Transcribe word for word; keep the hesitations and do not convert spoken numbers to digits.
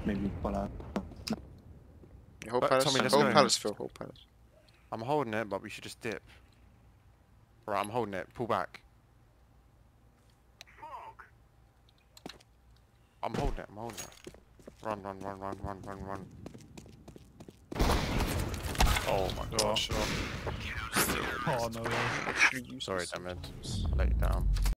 maybe fall out. You hold But, palace, Tommy, let's hold go. palace, Phil, hold palace. I'm holding it, but we should just dip. Right, I'm holding it. Pull back. I'm holding it, I'm holding it. Run, run, run, run, run, run, run. Oh my gosh. Oh no way. Sorry, damn it. Let you down.